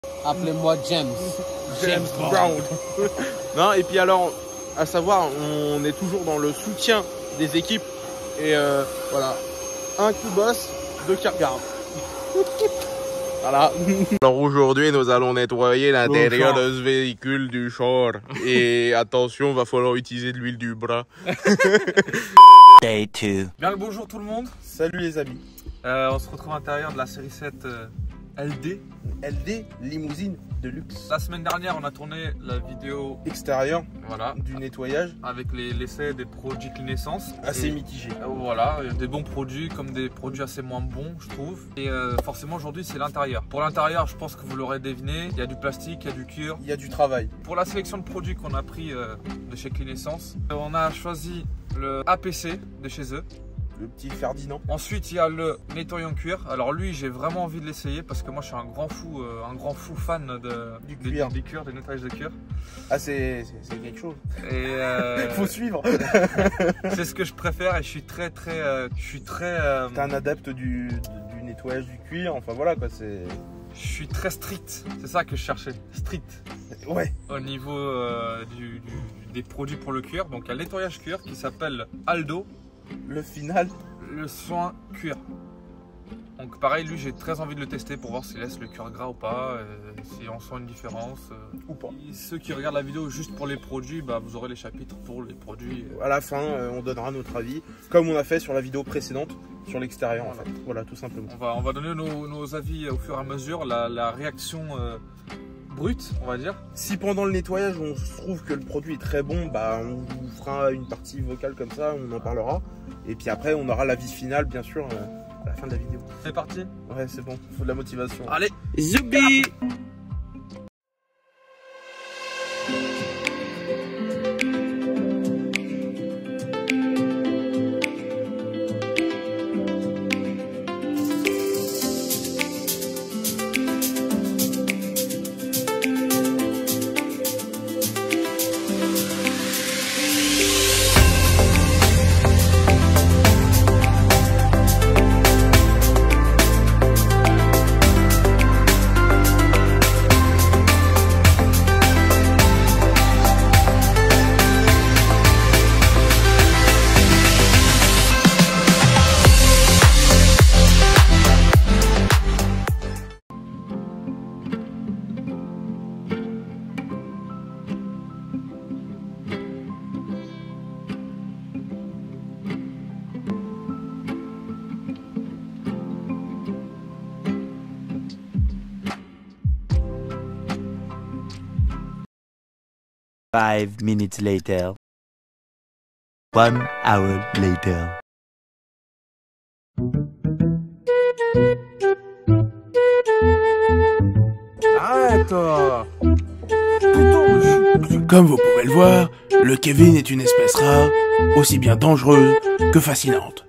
Appelez-moi James. James Brown. Non, et puis alors, à savoir, on est toujours dans le soutien des équipes. Et voilà, un qui bosse, deux qui regardent. Voilà. Alors aujourd'hui, nous allons nettoyer l'intérieur de ce véhicule du char. Et attention, va falloir utiliser de l'huile du bras. Day 2. Bien le bonjour tout le monde. Salut les amis. On se retrouve à l'intérieur de la série 7 LD. LD, limousine de luxe. La semaine dernière, on a tourné la vidéo Extérieur, voilà, du nettoyage. avec l'essai des produits Cleanaissance. Assez Et, mitigé. voilà, il y a des bons produits comme des produits assez moins bons, je trouve. Et forcément, aujourd'hui, c'est l'intérieur. Pour l'intérieur, je pense que vous l'aurez deviné, il y a du plastique, il y a du cuir. Il y a du travail. Pour la sélection de produits qu'on a pris de chez Cleanaissance, on a choisi le APC de chez eux. Le petit Ferdinand. Ensuite, il y a le nettoyant cuir. Alors lui, j'ai vraiment envie de l'essayer parce que moi, je suis un grand fou fan Du cuir. du cuir, des nettoyages de cuir. Ah, c'est quelque chose. Et Faut suivre. c'est ce que je préfère et je suis très. T'es un adepte du nettoyage du cuir. Enfin voilà quoi, c'est. Je suis très strict. C'est ça que je cherchais. Strict. Ouais. Au niveau des produits pour le cuir. Donc il y a le nettoyage cuir qui s'appelle Aldo. Le final. Le soin cuir. Donc pareil, lui j'ai très envie de le tester pour voir s'il laisse le cuir gras ou pas, si on sent une différence. Ou pas. Et ceux qui regardent la vidéo juste pour les produits, bah, vous aurez les chapitres pour les produits. À la fin, on donnera notre avis, comme on a fait sur la vidéo précédente, sur l'extérieur en fait. Voilà, tout simplement. On va donner nos avis au fur et à mesure, la réaction brute, on va dire. Si pendant le nettoyage on trouve que le produit est très bon, bah on vous fera une partie vocale comme ça, on en parlera. Et puis après on aura l'avis final bien sûr à la fin de la vidéo. C'est parti. Ouais, c'est bon, faut de la motivation. Allez, Zoubi. Five minutes later. 1 hour later. arrête. Comme vous pouvez le voir, le Kevin est une espèce rare, aussi bien dangereuse que fascinante.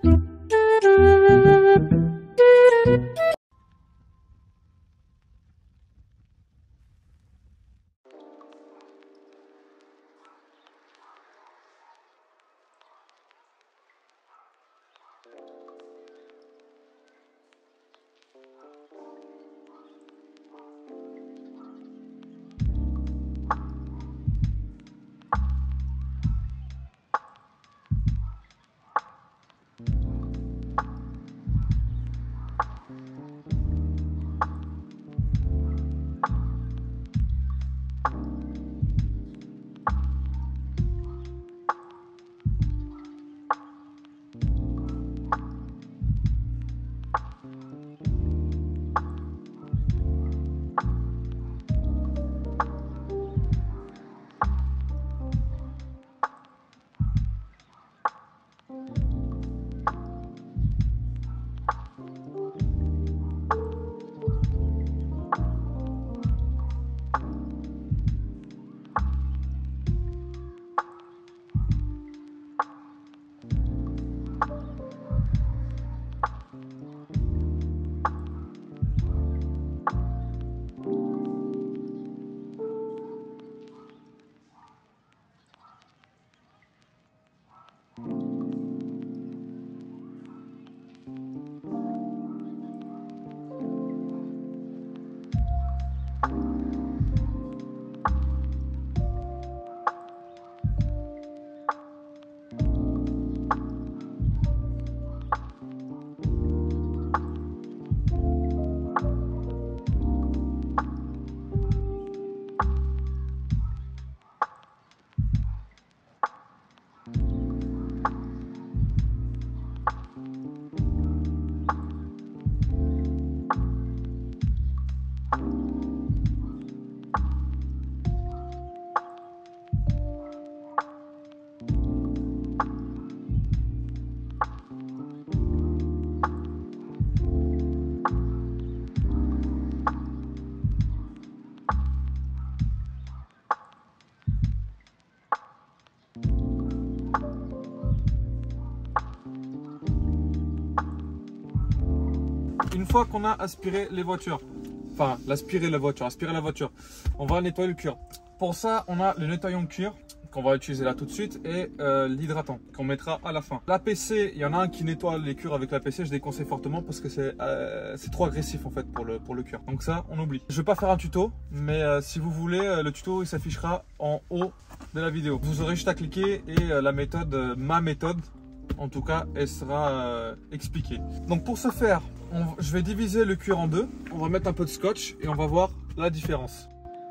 fois qu'on a aspiré les voitures, enfin aspirer la voiture, on va nettoyer le cuir. Pour ça, on a le nettoyant de cuir qu'on va utiliser là tout de suite et l'hydratant qu'on mettra à la fin. L'APC, il y en a un qui nettoie les cuirs avec l'APC, je déconseille fortement parce que c'est trop agressif en fait pour le cuir. Donc ça, on oublie. Je vais pas faire un tuto, mais si vous voulez, le tuto il s'affichera en haut de la vidéo. Vous aurez juste à cliquer et la méthode, ma méthode, en tout cas, elle sera expliquée. Donc pour ce faire, je vais diviser le cuir en deux. On va mettre un peu de scotch et on va voir la différence.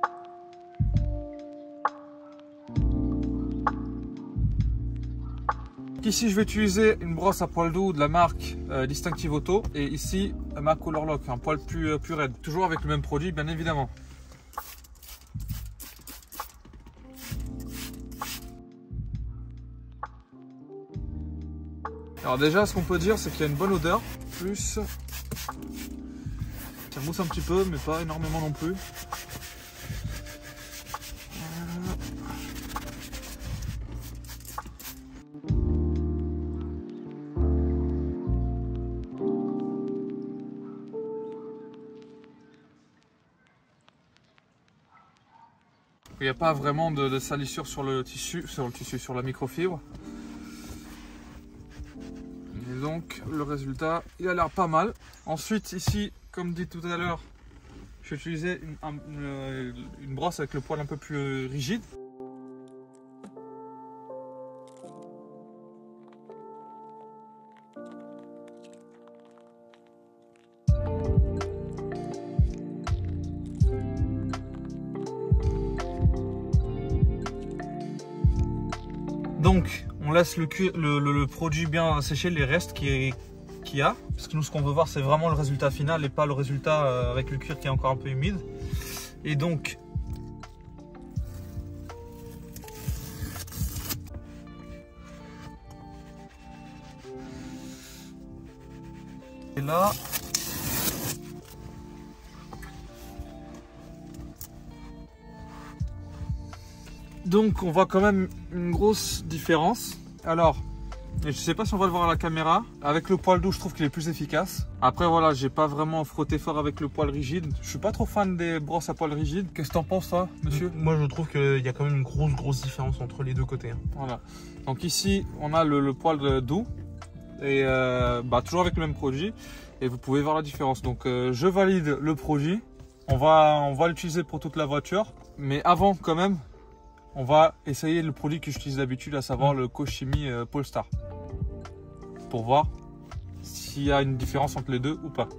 Ici, je vais utiliser une brosse à poil doux de la marque Distinctive Auto et ici, la marque Color Lock, un poil plus raide. Toujours avec le même produit, bien évidemment. Alors déjà, ce qu'on peut dire, c'est qu'il y a une bonne odeur. Plus, ça mousse un petit peu, mais pas énormément non plus. Il n'y a pas vraiment de salissure sur le tissu, sur la microfibre. Et donc le résultat, il a l'air pas mal. Ensuite ici, comme dit tout à l'heure, je vais utiliser une brosse avec le poil un peu plus rigide. Donc, on laisse le produit bien sécher, les restes qu'il y a. Parce que nous, ce qu'on veut voir, c'est vraiment le résultat final et pas le résultat avec le cuir qui est encore un peu humide. Et donc, et là, donc on voit quand même une grosse différence. Alors, je sais pas si on va le voir à la caméra. Avec le poil doux, je trouve qu'il est plus efficace. Après voilà, j'ai pas vraiment frotté fort avec le poil rigide. Je suis pas trop fan des brosses à poil rigide. Qu'est-ce que t'en penses toi, monsieur? Moi je trouve qu'il y a quand même une grosse différence entre les deux côtés. Voilà. Donc ici, on a le poil doux. Et toujours avec le même produit. Et vous pouvez voir la différence. Donc je valide le produit. On va l'utiliser pour toute la voiture. Mais avant quand même, on va essayer le produit que j'utilise d'habitude, à savoir le Cochimi Polestar, pour voir s'il y a une différence entre les deux ou pas.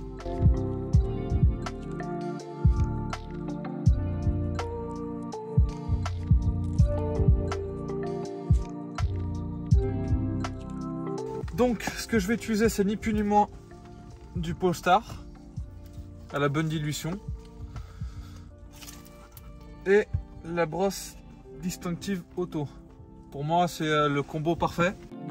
Donc ce que je vais utiliser, c'est ni plus ni moins du Polestar à la bonne dilution et la brosse Distinctive Auto. Pour moi, c'est le combo parfait.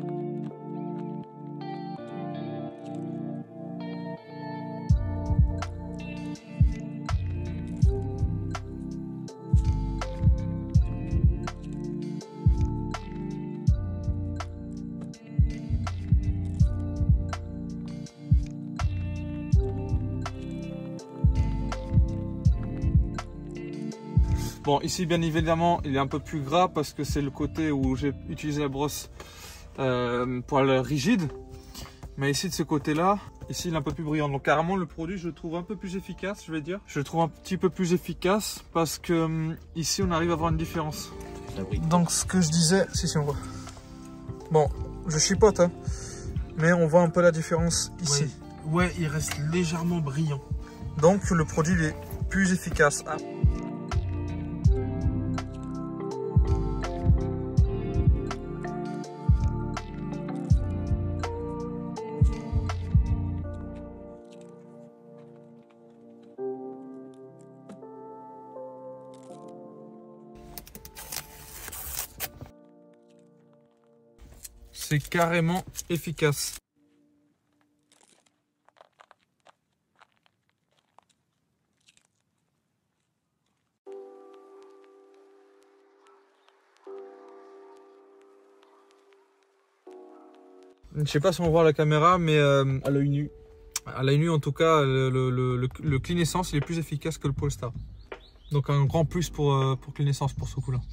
Bon, ici bien évidemment il est un peu plus gras parce que c'est le côté où j'ai utilisé la brosse poil rigide. Mais ici de ce côté là, ici il est un peu plus brillant. Donc carrément le produit je le trouve un peu plus efficace, je vais dire. Je le trouve un petit peu plus efficace parce que ici on arrive à voir une différence. Donc ce que je disais, si on voit. Bon, je chipote hein, mais on voit un peu la différence ici. Ouais, il reste légèrement brillant. Donc le produit il est plus efficace. Ah. C'est carrément efficace. Je sais pas si on voit la caméra, mais à l'œil nu, À l'œil nu en tout cas, le Clean Essence il est plus efficace que le Polestar. Donc un grand plus pour Clean Essence pour ce coup là.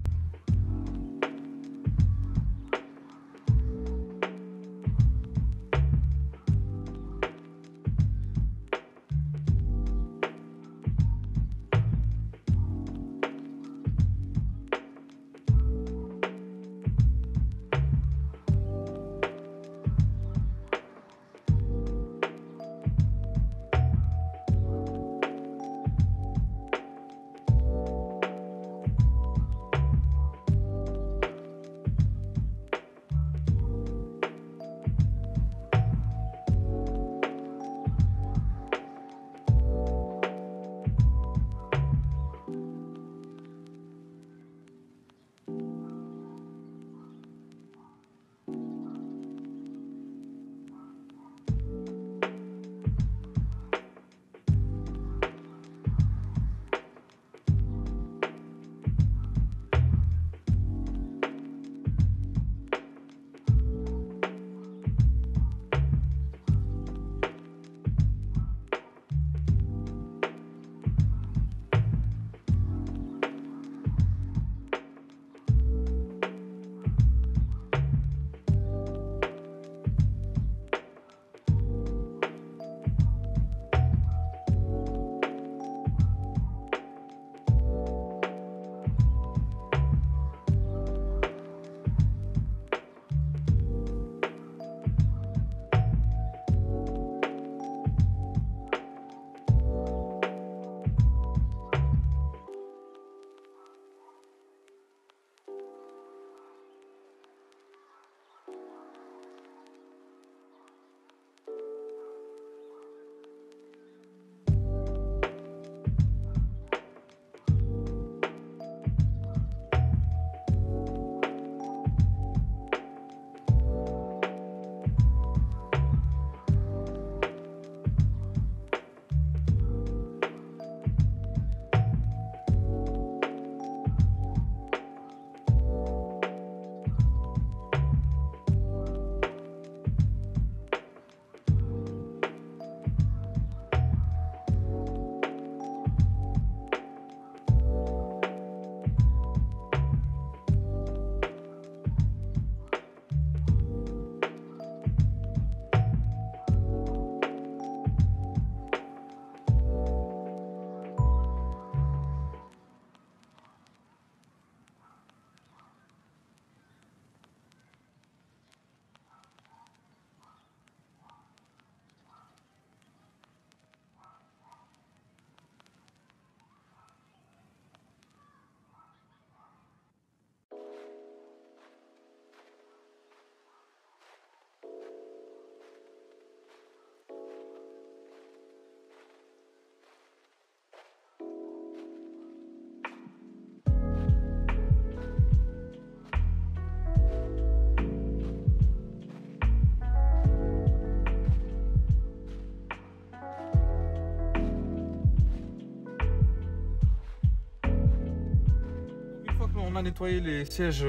On a nettoyé les sièges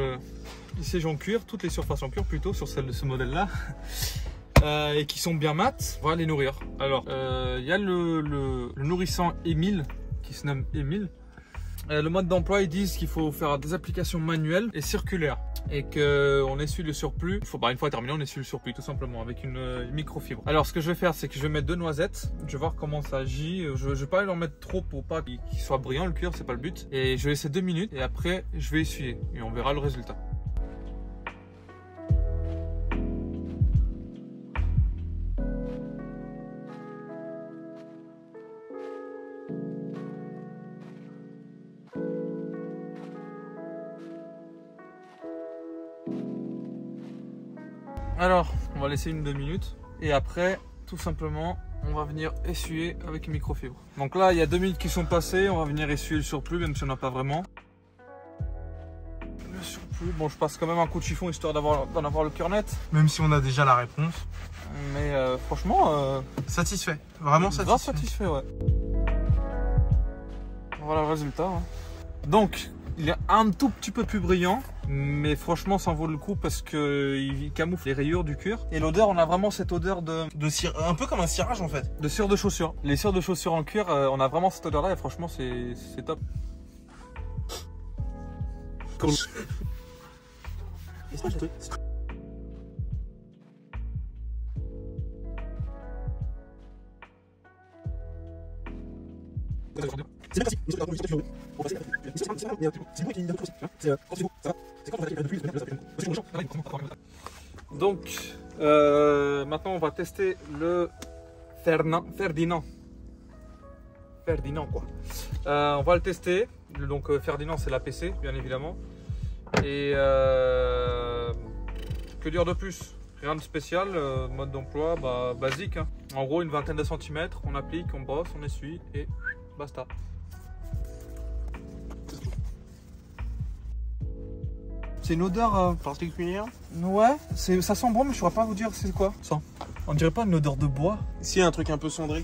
en cuir, toutes les surfaces en cuir plutôt sur celle de ce modèle là et qui sont bien mates. On va les nourrir. Alors il y a le nourrissant Emile qui se nomme Emile. Le mode d'emploi, ils disent qu'il faut faire des applications manuelles et circulaires et qu'on essuie le surplus. Une fois terminé, on essuie le surplus tout simplement avec une microfibre. Alors ce que je vais faire, c'est que je vais mettre 2 noisettes. Je vais voir comment ça agit. Je vais pas leur mettre trop pour pas qu'il soit brillant le cuir, c'est pas le but. Et je vais laisser 2 minutes et après je vais essuyer et on verra le résultat. Alors, on va laisser 1-2 minutes et après, tout simplement, on va venir essuyer avec une microfibre. Donc là, il y a 2 minutes qui sont passées, on va venir essuyer le surplus, même si on n'a pas vraiment. Le surplus, bon, je passe quand même un coup de chiffon histoire d'en avoir le cœur net. Même si on a déjà la réponse. Mais franchement... satisfait, vraiment satisfait. Grave satisfait, ouais. Voilà le résultat. Hein. Donc, Il est un tout petit peu plus brillant, mais franchement ça en vaut le coup parce qu'il camoufle les rayures du cuir. Et l'odeur, on a vraiment cette odeur un peu comme un cirage en fait. de cire de chaussures. Les cires de chaussures en cuir, on a vraiment cette odeur là et franchement c'est top. Cool. Donc maintenant on va tester le Ferdinand quoi. On va le tester. Donc Ferdinand c'est l'APC bien évidemment. Et que dire de plus? Rien de spécial, mode d'emploi basique. Hein. En gros une vingtaine de centimètres, on applique, on brosse, on essuie et basta. C'est une odeur Particulière. ouais, ça sent bon mais je saurais pas vous dire c'est quoi ça. On dirait pas une odeur de bois. Si, un truc un peu cendré.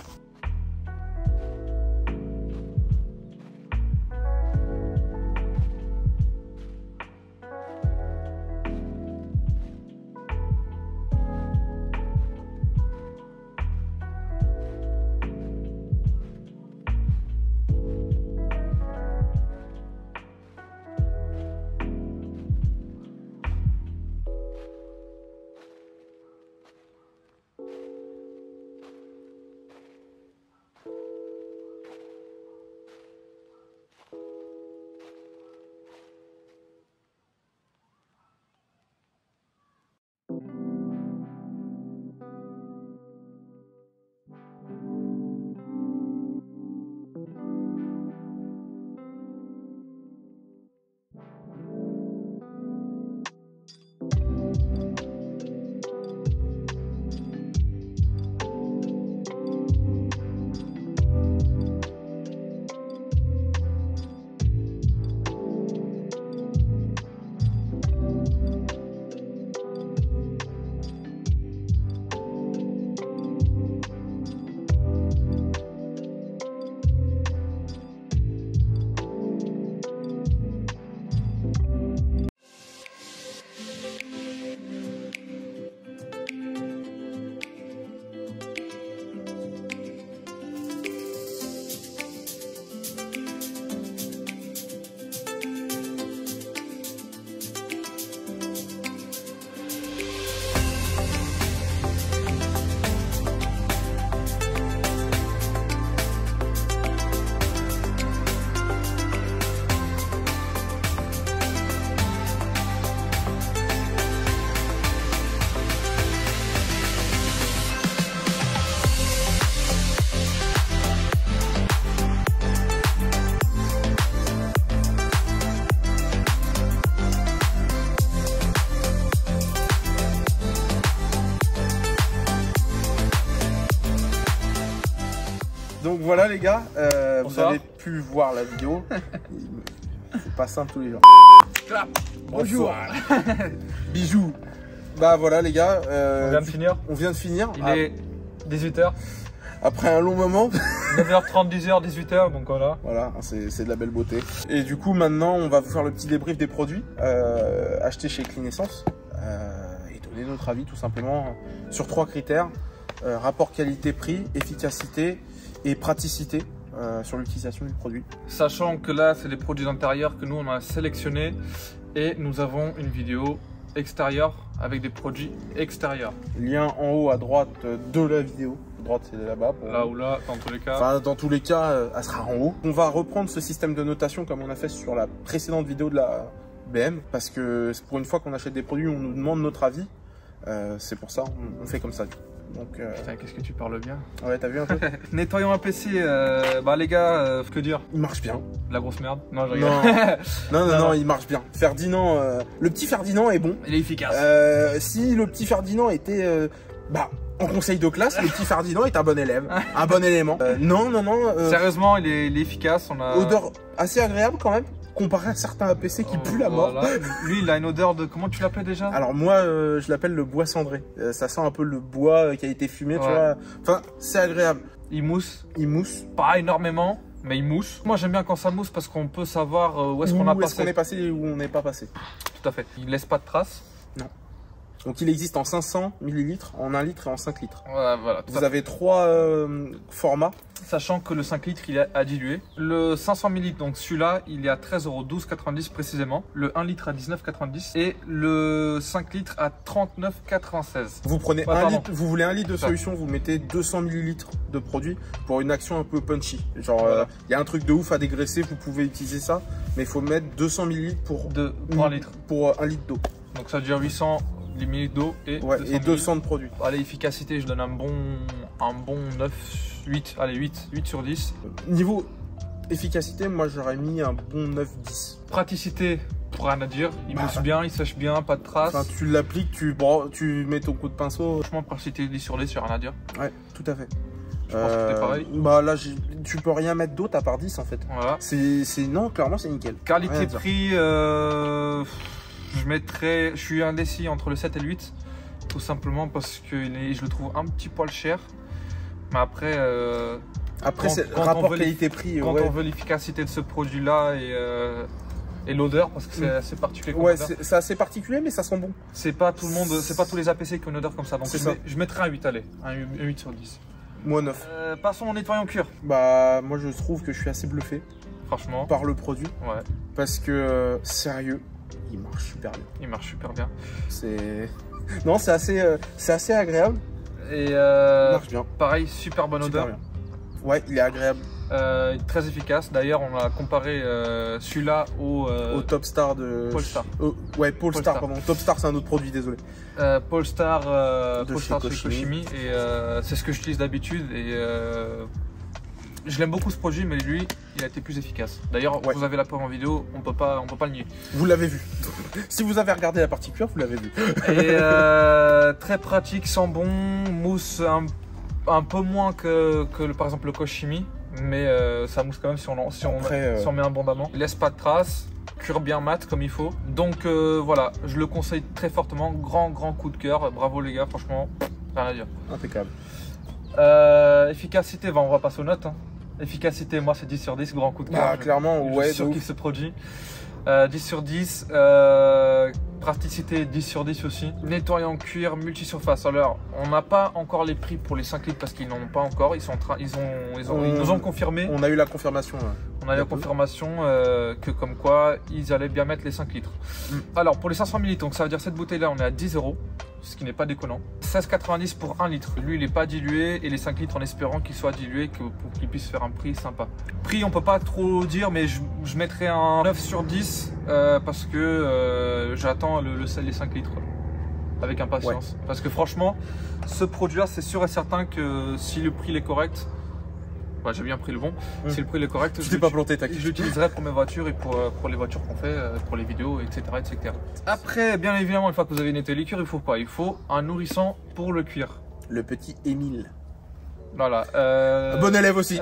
Donc voilà les gars, vous avez pu voir la vidéo. C'est pas simple tous les jours. Bonjour. Bijoux. Bah voilà les gars, On vient de finir. on vient de finir. Il est 18h. Après un long moment. 9h30, 10h, 18h, donc voilà. Voilà, c'est de la belle beauté. Et du coup maintenant on va vous faire le petit débrief des produits achetés chez Clean Essence et donner notre avis tout simplement sur 3 critères. Rapport qualité-prix, efficacité et praticité sur l'utilisation du produit. Sachant que là c'est les produits d'intérieur que nous on a sélectionnés et nous avons une vidéo extérieure avec des produits extérieurs. Lien en haut à droite de la vidéo. À droite c'est là-bas. Là ou là, dans tous les cas. Enfin dans tous les cas, elle sera en haut. On va reprendre ce système de notation comme on a fait sur la précédente vidéo de la BM parce que c'est pour une fois qu'on achète des produits, on nous demande notre avis. C'est pour ça, on fait comme ça. Donc, Putain, qu'est-ce que tu parles bien. ouais, t'as vu un peu. Nettoyons un PC, bah les gars, que dire? Il marche bien. La grosse merde. Non, je Non. rigole. non, il marche bien. Ferdinand, le petit Ferdinand est bon. Il est efficace. Si le petit Ferdinand était, en conseil de classe, le petit Ferdinand est un bon élève, un bon élément. Non. Sérieusement, il est efficace. On a... Odeur assez agréable quand même, comparé à certains APC qui puent la mort. Voilà. Lui, il a une odeur de... Comment tu l'appelais déjà? Alors moi, je l'appelle le bois cendré. Ça sent un peu le bois qui a été fumé, tu vois. Enfin, c'est agréable. Il mousse. Il mousse. Pas énormément, mais il mousse. Moi j'aime bien quand ça mousse parce qu'on peut savoir où est-ce qu'on a Où est-ce passé. qu'on est passé et où on n'est pas passé. Tout à fait. Il laisse pas de traces. Donc il existe en 500 ml, en 1 litre et en 5 litres. Ouais, voilà. Vous avez 3 formats. Sachant que le 5 litres il est à diluer. Le 500 ml, donc celui-là, il est à 13,12,90 € précisément. Le 1 litre à 19,90 et le 5 litres à 39,96 €. Vous prenez Ouais, 1 pardon. litre, vous voulez 1 litre de solution, vous mettez 200 ml de produit pour une action un peu punchy. Genre, Voilà. y a un truc de ouf à dégraisser, vous pouvez utiliser ça, mais il faut mettre 200 ml pour 1 litre. Pour 1 litre d'eau. Donc ça veut dire 800 ml d'eau et, Ouais, 200 et 200 de produits. Allez, efficacité, je donne un bon 9, 8. Allez, 8 sur 10. Niveau efficacité, moi j'aurais mis un bon 9-10. Praticité, rien à dire. Il mousse bien, il sèche bien, pas de traces. Enfin, tu l'appliques, tu mets ton coup de pinceau. Franchement, praticité 10 sur 10, j'ai rien à dire. Ouais, tout à fait. Je pense que t'es pareil. Bah là, tu peux rien mettre d'autre à part 10 en fait. Voilà. Non, clairement c'est nickel. Rien à dire. Qualité-prix, je suis indécis entre le 7 et le 8. Tout simplement parce que je le trouve un petit poil cher. Mais après, Après, quand- c'est quand on rapport veut qualité-prix. quand Ouais, on veut l'efficacité de ce produit-là et l'odeur, parce que c'est assez particulier comme ouais, odeur. c'est assez particulier, mais ça sent bon. C'est pas tout le monde, c'est pas tous les APC qui ont une odeur comme ça. Donc C'est ça. je mettrai un 8, allez, un 8 sur 10. Moi 9. Passons au nettoyant cuir. Bah, moi je trouve que je suis assez bluffé Franchement, par le produit ouais, parce que sérieux, il marche super bien. il marche super bien. C'est non, c'est assez agréable. Et Il marche bien, pareil, super bonne super odeur. bien. Ouais, il est agréable. Très efficace. D'ailleurs, on a comparé celui-là au Top Star de Polestar. Ouais, Polestar, Polestar. pardon. Top Star, c'est un autre produit, désolé. Polestar, De Polestar chez de Koshimi. Koshimi. Et c'est ce que j'utilise d'habitude. Et je l'aime beaucoup ce produit, mais lui, il a été plus efficace. D'ailleurs, Ouais. vous avez la preuve en vidéo, on peut pas le nier. Vous l'avez vu. Si vous avez regardé la partie cuir, vous l'avez vu. Et très pratique, sent bon, mousse un peu moins que par exemple le Koshimi, mais ça mousse quand même si on met abondamment. Il laisse pas de traces, cuir bien mat comme il faut. Donc voilà, je le conseille très fortement. Grand coup de cœur, bravo les gars, franchement, rien à dire. Impeccable. Efficacité, on va passer aux notes. Hein. Efficacité, moi c'est 10 sur 10, grand coup de cœur. Ah, clairement, ouais, Je de surkiffe ouf. ce produit. 10 sur 10. Praticité 10 sur 10 aussi. Nettoyant cuir multisurface. Alors, on n'a pas encore les prix pour les 5 litres parce qu'ils n'en ont pas encore. Ils nous ont confirmé. On a eu la confirmation. On a eu la confirmation que comme quoi ils allaient bien mettre les 5 litres. Alors, pour les 500 ml, donc ça veut dire cette bouteille-là, on est à 10 €, ce qui n'est pas déconnant. 16,90 € pour 1 litre. Lui, il n'est pas dilué et les 5 litres en espérant qu'il soit dilué pour qu'il puisse faire un prix sympa. Prix, on peut pas trop dire, mais je mettrais un 9 sur 10 parce que j'attends les 5 litres avec impatience. Ouais. Parce que franchement, ce produit-là, c'est sûr et certain que si le prix est correct, bah, j'ai bien pris le bon. Si le prix est correct, je t'ai pas planté, t'inquiète. je l'utiliserai pour mes voitures et pour les voitures qu'on fait, pour les vidéos, etc., etc. Après, bien évidemment, une fois que vous avez nettoyé les cuirs, il faut quoi? Il faut un nourrissant pour le cuir. Le petit Émile. Voilà. Bon élève aussi.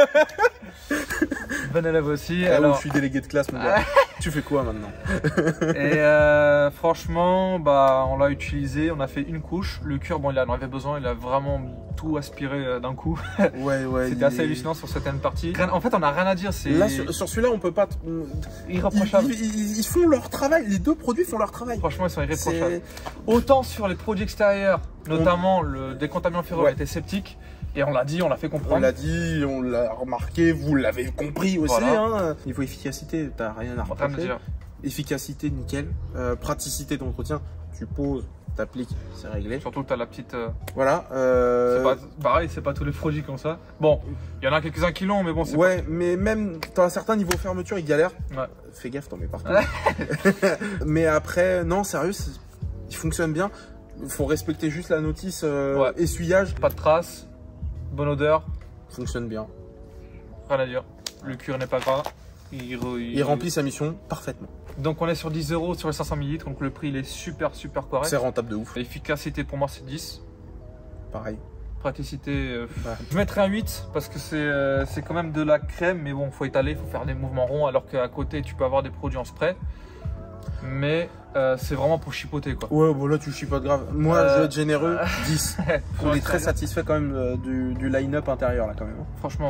Bon élève aussi. Alors, je suis délégué de classe, mon gars. Tu fais quoi maintenant? Et franchement, bah, on l'a utilisé, on a fait une couche. Le cuir, bon, il en avait besoin, il a vraiment tout aspiré d'un coup. Ouais. C'était assez hallucinant sur certaines parties. En fait, on n'a rien à dire. Là, sur celui-là, on peut pas. Irréprochable. Ils font leur travail. Les deux produits font leur travail. Franchement, ils sont irréprochables. Autant sur les produits extérieurs, notamment le décontaminant ferreux était sceptique. Et on l'a dit, on l'a fait comprendre. On l'a dit, on l'a remarqué, vous l'avez compris aussi. Voilà. Hein. Niveau efficacité, t'as rien à reprocher. Efficacité, nickel. Praticité d'entretien, tu poses, t'appliques, c'est réglé. Surtout que t'as la petite. Voilà. Pareil, c'est pas tous les produits comme ça. Bon, il y en a quelques-uns qui l'ont, mais bon, c'est ouais, mais même dans un certain niveau fermeture, ils galèrent. Ouais. Fais gaffe, t'en mets partout. Mais après, non, sérieux, il fonctionne bien. Il faut respecter juste la notice essuyage. Pas de traces. Bonne odeur. Fonctionne bien. Rien à dire. Le cuir n'est pas gras. Il remplit sa mission parfaitement. Donc on est sur 10 € sur les 500 ml. Donc le prix il est super correct. C'est rentable de ouf. L'efficacité pour moi c'est 10. Pareil. Praticité, je mettrais un 8 parce que c'est quand même de la crème. Mais bon, faut étaler, faut faire des mouvements ronds. Alors qu'à côté tu peux avoir des produits en spray. Mais c'est vraiment pour chipoter quoi. Ouais, bon là tu chipotes grave. Moi je vais être généreux, 10. On est très satisfait quand même du line-up intérieur là quand même. Franchement ouais,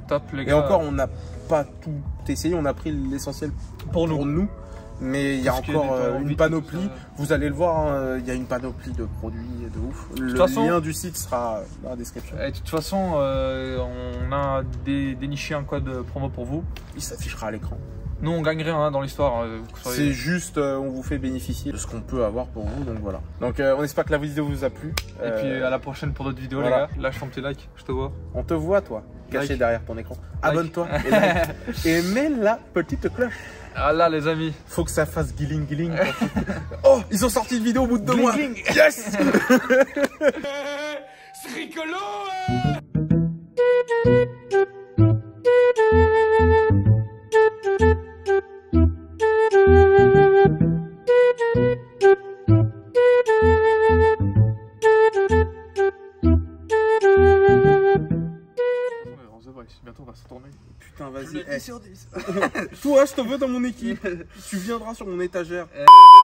top les Et gars. encore, on n'a pas tout essayé, on a pris l'essentiel pour pour nous. Mais il y a Tout ce qui est encore nettoyant une vite, panoplie. tout ça. Vous allez le voir, hein, il y a une panoplie de produits de ouf. Le toute façon- lien du site sera dans la description. Et de toute façon, on a déniché un code promo pour vous. Il s'affichera à l'écran. Nous, on gagne rien hein, dans l'histoire. C'est juste, on vous fait bénéficier de ce qu'on peut avoir pour vous, donc voilà. Donc on espère que la vidéo vous a plu. Et puis à la prochaine pour d'autres vidéos voilà. les gars. Lâche ton petit like, je te vois. On te voit toi, caché Like. derrière ton écran. Abonne-toi et like. Et mets la petite cloche. Ah là les amis. Faut que ça fasse guiling guiling. Oh, ils ont sorti une vidéo au bout de 2 mois. Yes. C'est rigolo. Bientôt on va se tourner. Putain, vas-y. Je le dis Eh. sur 10. Toi, je te veux dans mon équipe. Tu viendras sur mon étagère.